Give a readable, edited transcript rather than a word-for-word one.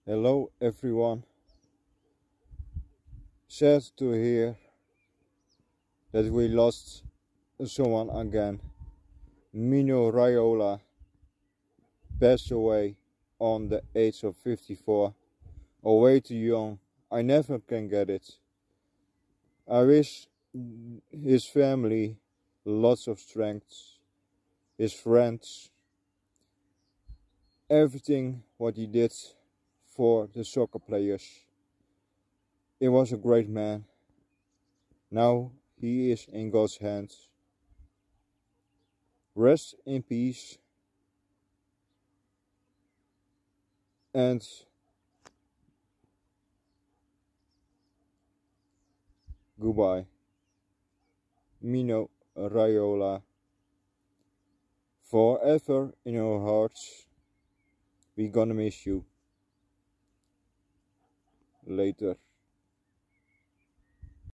Hello everyone. Sad to hear that we lost someone again. Mino Raiola passed away on the age of 54. Or way too young. I never can get it. I wish his family lots of strength, his friends, everything what he did for the soccer players. He was a great man. Now he is in God's hands. Rest in peace and goodbye. Mino Raiola. Forever in our hearts. We gonna miss you. Later.